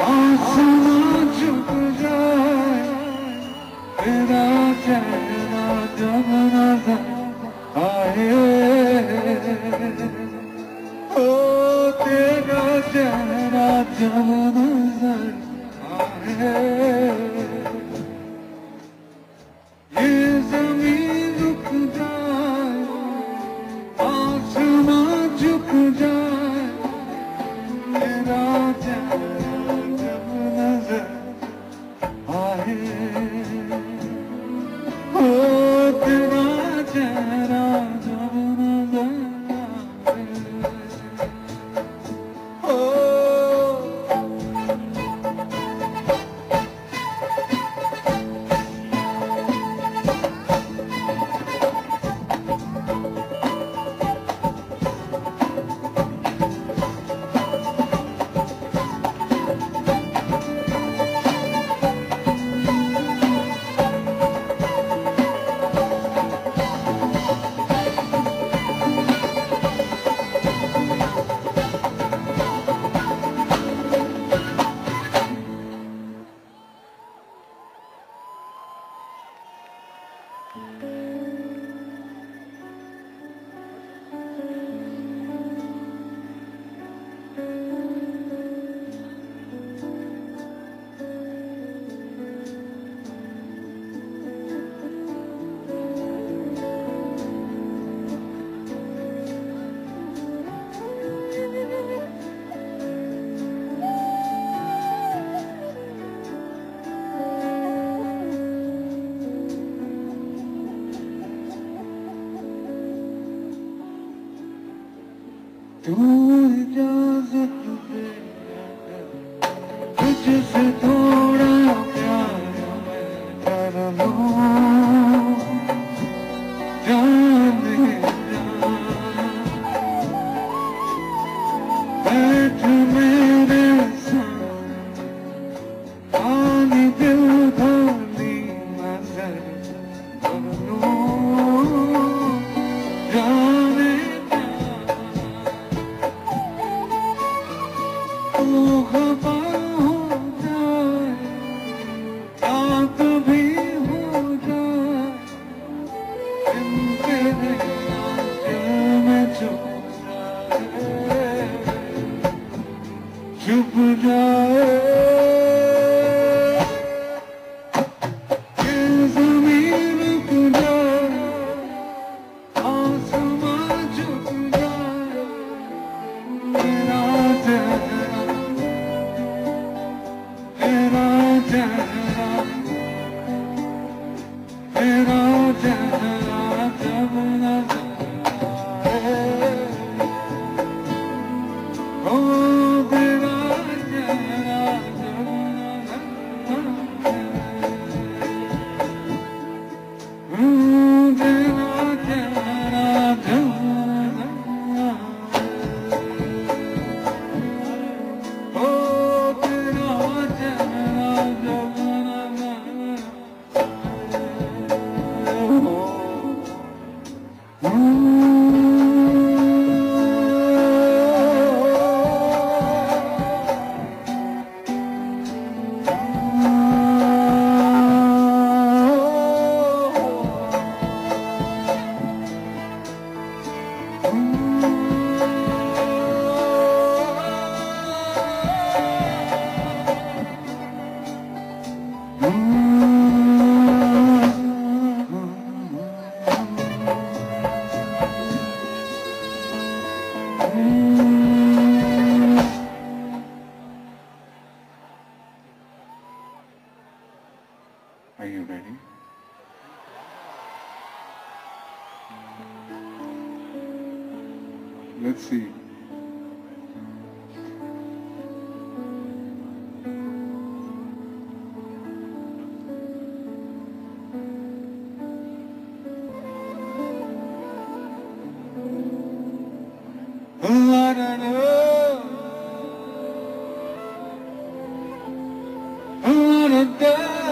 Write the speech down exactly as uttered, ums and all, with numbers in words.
आसमां झुक जाए तेरा चेहरा जब नजर आए, ओ तेरा चेहरा जब नजर आए, ये ज़मीन रुक जाए आसमां झुक जाए तेरा चेहरा जब नजर आए, ओ तेरा चेहरा जब नजर आए, ओ तू इजाज़त दे तुझसे थोड़ा प्यार मैं कर लूं, जाने जा बैठ मेरे साथ पानी दिल धोनी नजर कर लूं, जाने खफा हो जाए या कभी हो जाए दिन तेरे आंचल में छुप जाए, छुप जाए, ये ज़मीन रुक जाए आसमां झुक जाए तेरा चेहरा तेरा चेहरा तेरा चेहरा जब नजर आए, ओ तेरा चेहरा जब नजर आए, ओ तेरा चेहरा जब नजर आए, ओ तेरा चेहरा जब Are you ready? Let's see. I don't know. I don't know.